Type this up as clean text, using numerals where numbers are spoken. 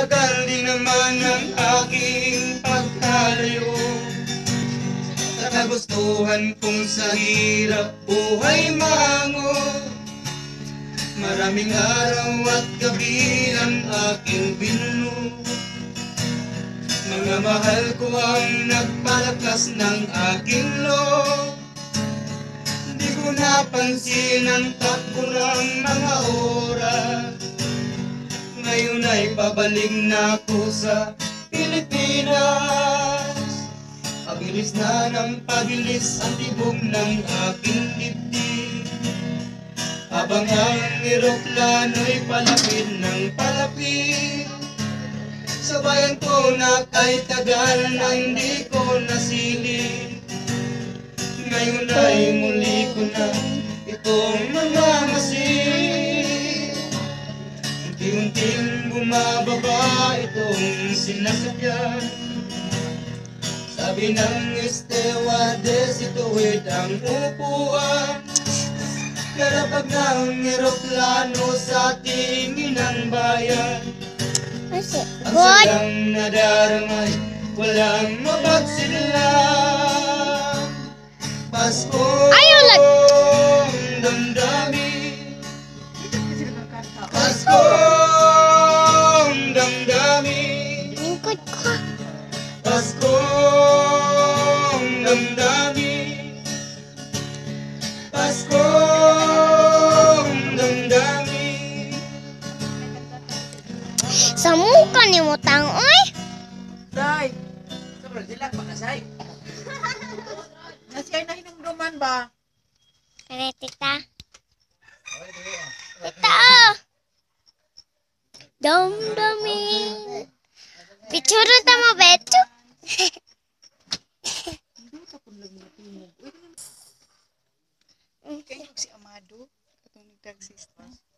Tagal din naman ang aking pagkalayo sa kagustuhan kong sa hirap buhay mango. Maraming araw at gabi ang aking binuno. Mga mahal ko ang nagpalakas ng aking loob. Di ko napansin ang takbo ng mga oras. Ngayon ay pabalik na ako sa Pilipinas. Pabilis na ng pabilis ang tibok ng aking dibdib, habang ang eroplano'y palapit ng palapit sa bayan ko na kay tagal na hindi ko nasilip. Ngayon ay muli ko na itong mamamasid. Unti-unting bumababa itong sinasakyan. Sabi ng stewardess, ituwid ang upuan. Karapag ng eroplano sa tingin ng bayan. Ang sagang nadaramay, walang mapagsilang. Paskong damdamin, Paskong damdamin, Paskong damdamin, Paskong damdamin. Sa muka ni mo tang, oy. Day, sobrang sila pa kasay. Nasiyay na hinungduman ba? Kaya tita. Tita, oh. Damdami. Picture ta mo, Becho. Kayo si Amado, katong nagtagsista.